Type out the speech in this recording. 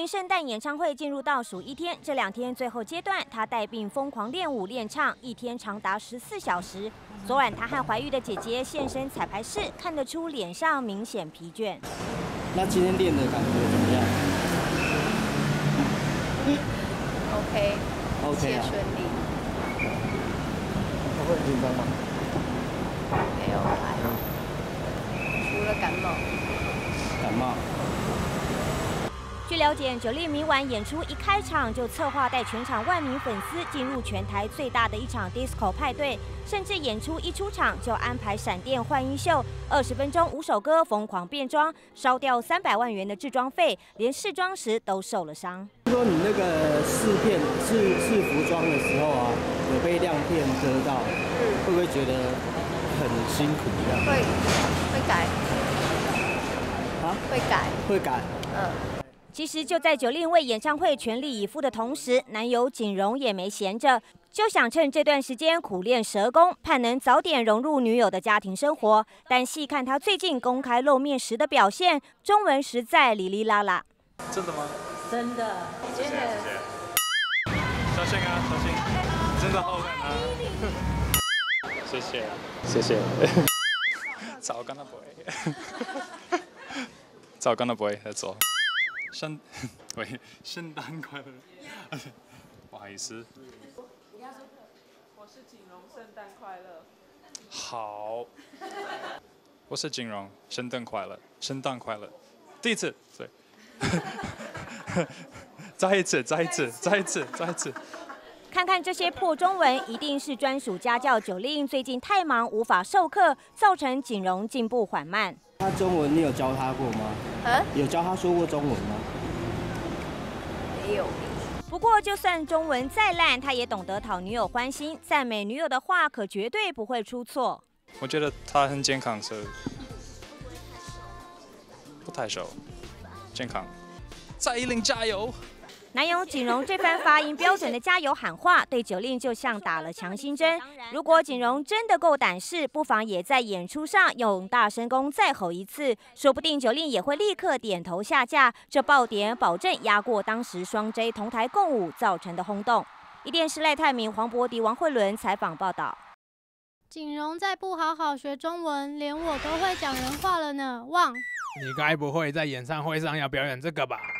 令圣诞演唱会进入倒数1天，这2天最后阶段，她带病疯狂练舞练唱，一天长达14小时。昨晚她和怀孕的姐姐现身彩排室，看得出脸上明显疲倦。 那今天练的感觉怎么样 ？OK， 一切顺利。 会很紧张吗？ 没有，还好，除了感冒。 感冒。 据了解，9令明晚演出一开场就策划带全场万名粉丝进入全台最大的一场 disco 派对，甚至演出一出场就安排闪电换衣秀，20分钟5首歌疯狂变装，烧掉300万元的制装费，连试装时都受了伤。 说你那个试服装的时候啊，有被亮片割到，会不会觉得很辛苦这样？ 会改。 啊？会改。 其实就在9令为演唱会全力以赴的同时，男友景荣也没闲着，就想趁这段时间苦练蛇功，盼能早点融入女友的家庭生活。但细看他最近公开露面时的表现，中文实在哩哩啦啦。 真的吗？ 真的。 谢谢。小心啊，小心！真的好看啊！谢谢，谢谢。早干的 boy， 早干的 boy， that's all。圣诞快乐！不好意思。 我是景荣，圣诞快乐。 好，我是景荣，圣诞快乐，圣诞快乐。第一次，对。再一次。 看看这些破中文，一定是专属家教9令最近太忙无法授课，造成景荣进步缓慢。 他中文你有教他过吗？有教他说过中文吗？ 没有。 不过就算中文再烂，他也懂得讨女友欢心，赞美女友的话可绝对不会出错。 我觉得他很健康，所以不太熟，健康。蔡依林加油！ 男友景荣这番发音标准的加油喊话，对9令就像打了强心针。如果景荣真的够胆识，不妨也在演出上用大声公再吼一次，说不定9令也会立刻点头下架。这爆点保证压过当时双 J 同台共舞造成的轰动。一电视赖泰明、黄博迪、王慧伦采访报道。 景荣再不好好学中文，连我都会讲人话了呢。旺， 你该不会在演唱会上要表演这个吧？